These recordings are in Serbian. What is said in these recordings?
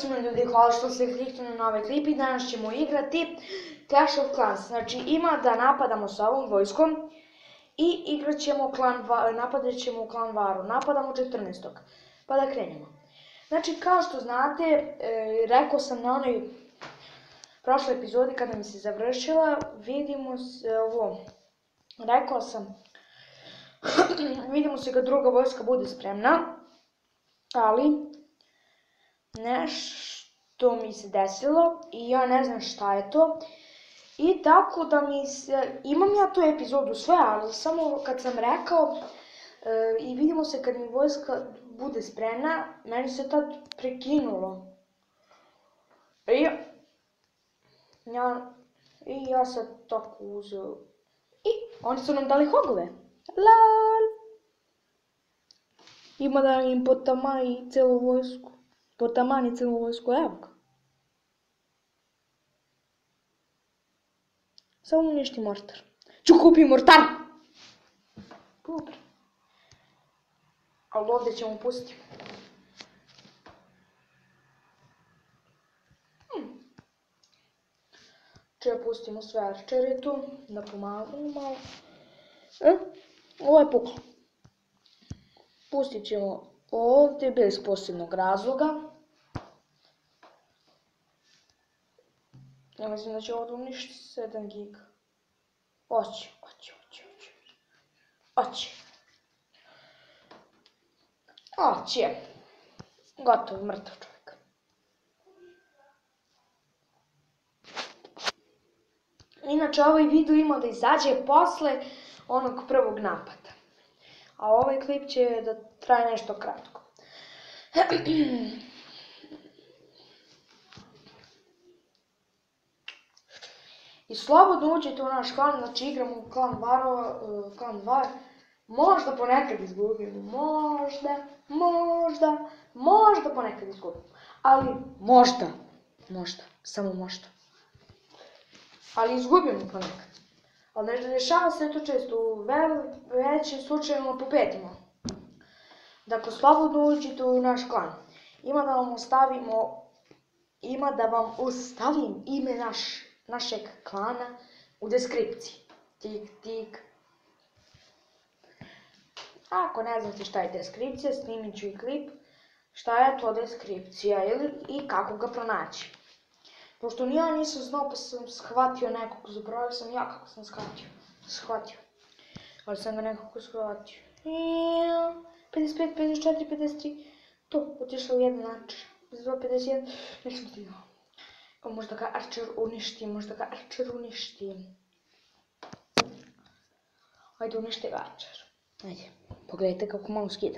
Svima ljudi, hvala što ste kliknuli na ovaj klip i danas ćemo igrati Clash of Clans. Znači ima da napadamo sa ovom vojskom i igrat ćemo napadat ćemo u klan Varu. Napadamo 14. Pa da krenemo. Znači kao što znate, rekao sam na onoj prošloj epizodi kada mi se završila, vidimo se ovo, rekao sam, vidimo se kad druga vojska bude spremna, ali nešto mi se desilo i ja ne znam šta je to. I tako da imam ja tu epizodu sve, ali samo kad sam rekao i vidimo se kad mi vojska bude spremna, meni se tad prekinulo. I ja sad tako uzeo. I oni su nam dali hogove. Lal. Ima da im potamani celu vojsku. Potamani celu vojsku, evo ga. Samo uništi mortar. Ću kupiti mortar! Dobro. Ali ovdje ćemo pustiti. Če pustimo sve arčere tu, da pomagamo malo. Ovo je puklo. Pustit ćemo ovdje bez posebnog razloga. Ja mislim da će ovdje uništiti 7 giga. Oće. Gotovo, mrtav čovjek. Inače, ovaj video ima da izađe posle onog prvog napada. A ovaj klip će da traje nešto kratko. I slobodno uđete u naš klan, znači igramo u klan Var. Možda ponekad izgubimo, možda ponekad izgubimo. Ali možda, samo možda. Ali izgubimo ponekad. Ali ne dešava se to često, u većim slučajevima popetimo. Dakle, slobodno uđite u naš klan. Ima da vam ostavim ime našeg klana u deskripciji. Tik. Ako ne znate šta je deskripcija, snimit ću i klip šta je to deskripcija i kako ga pronaći. Pošto ni ja nisam znao pa sam shvatio nekog, zaboravio sam ja kako sam shvatio. Ali sam ga nekako shvatio. 55, 54, 53, to, otišla u jedan način. 52, 51, nisam stigao. Možda ga arčer uništi, Ajde, uništi ga arčer. Ajde, pogledajte kako malo skida.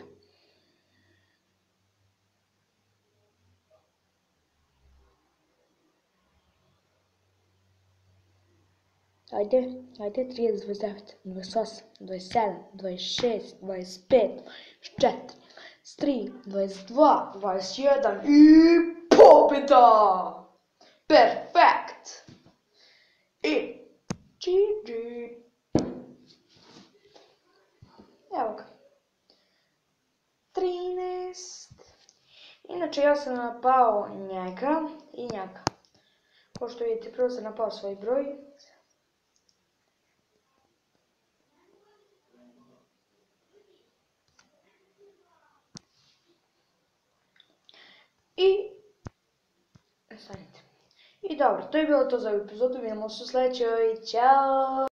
Ajde, 30, 29, 28, 27, 26, 25, 24, 23, 22, 21 i pobjeda! Perfekt! I GG! Evo ga. 13. Inače ja sam napao njega i njega. Kao što vidite, prvo sam napao svoj broj. I dobro, to je bilo to za ovu epizodu, vidimo se u sljedećoj, ćao!